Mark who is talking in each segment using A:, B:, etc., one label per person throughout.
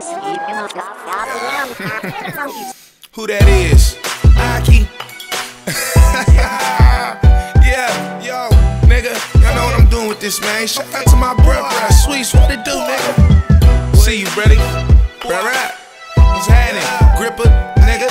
A: Who that is? Aki. Yeah, yo, nigga, y'all know what I'm doing with this, man. Shout out to my brother, Sweets, what it do, nigga? See you, buddy. Right. What's happening? Gripper, nigga,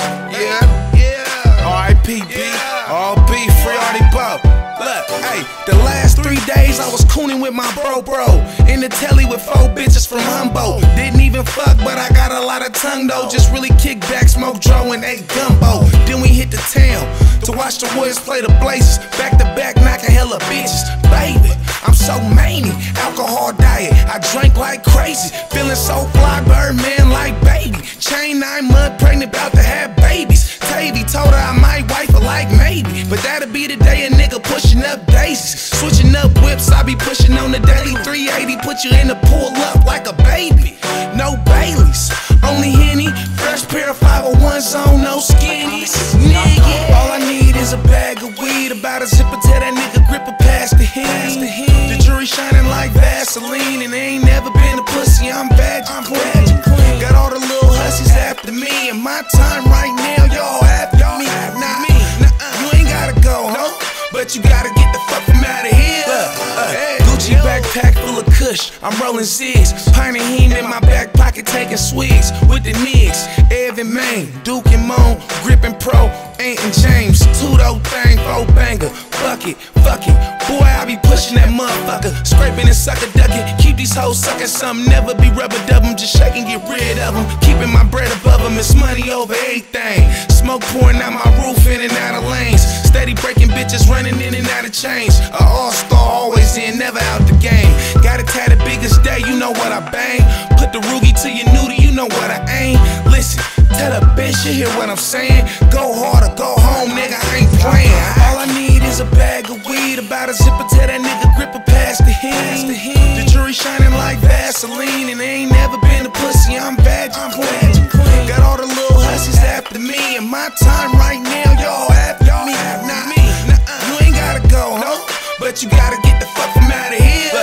A: yeah. R.I.P. B, all B, free Artie Pop. Look, hey, the last 3 days I was cooning with my bro in the telly with 4 bitches from Humboldt. Didn't even fuck, but I got a lot of tongue though. Just really kick back, smoke dro, and ate gumbo. Then we hit the town to watch the Warriors play the Blazers. Back to back, knocking hella bitches. Baby, I'm so many. Alcohol diet, I drank like crazy. Feeling so fly, Birdman like baby. Chain 9 month pregnant, about to have babies. Tavy told her I might wife her like maybe, but that'll be the day a nigga pushing up daisies. Switching up whips, I be pushing on the daily 380. Put you in the pull up like a baby. No Baileys, only Henny. Fresh pair of 501s on, no skinnies. Nigga, all I need is a bag of weed. About a zipper, tell that nigga gripper past the hen. The jury shining like Vaseline, and they ain't never been a pussy. I'm bad, I'm clean. Got all the little hussies after me, and my time right now, y'all after me. Nah, you ain't gotta go, no, but you gotta get the fuck from out of here. Gucci backpack full of kush, I'm rolling zigs. Pint of Heen in my back pocket, taking swigs with the niggas. Evan Main, Duke and Moan, Grippin' Pro, Ant and James. Two-dough thing, 4 banger, fuck it. Boy, I be pushing that motherfucker, scraping and sucker ducking. Keep these hoes sucking something, never be rubber dub 'em. Just shake and get rid of them. Keeping my bread above them, it's money over everything. Smoke pouring out my roof, in and out of lanes. Steady breaking bitches, running in and out of chains. A all-star, always in, never out the game. Got it tatted biggest day, you know what I bang. Put the Rugie to your noodle, you know what I aim. Listen, tell the bitch you hear what I'm saying. Go hard or go home, nigga, I ain't playing. All I need is a bag of weed. About a zipper, tell that nigga gripper past the hen. The jury shining like Vaseline, and they ain't never been a pussy. I'm bad, I'm clean. Got all the little hussies after me, and my time right now, y'all after me. Nah, you ain't gotta go, no, but you gotta get the fuck from out of here.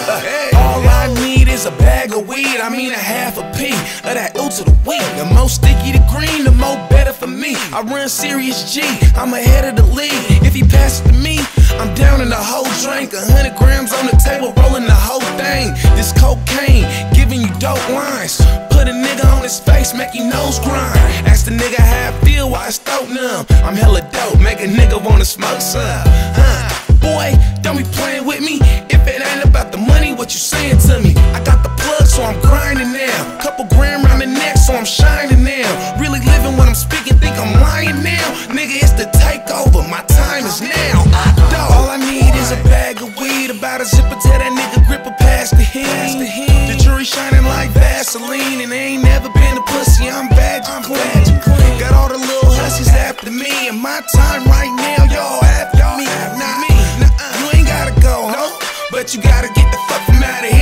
A: All I need is a bag of weed, I mean a half a P of that ooh to the weed. The more sticky the green, the more better for me. I run Serious G, I'm ahead of the league. If he passes to me, I'm down in the whole drink. 100 grams on the table, rolling the whole thing. This cocaine, giving you dope lines. Put a nigga on his face, make his nose grind. Ask the nigga how I feel while his throat numb. I'm hella dope, make a nigga wanna smoke some. Boy, don't be playing with me. If it ain't about the money, what you saying to me? I got the plug, so I'm grinding now. Couple gram round the neck, so I'm shining now. Really living when I'm speaking, think I'm lying now. Nigga, it's the takeover, my time is now. All I need is a bag of weed. About a zipper, tell that nigga gripper past the hen. The jury shining like Vaseline, and they ain't never been a pussy. I'm bad, I'm clean. Got all the little hussies after me, and my time right now, y'all after me. Nah, you ain't gotta go, no, but you gotta get the fuck from out of here.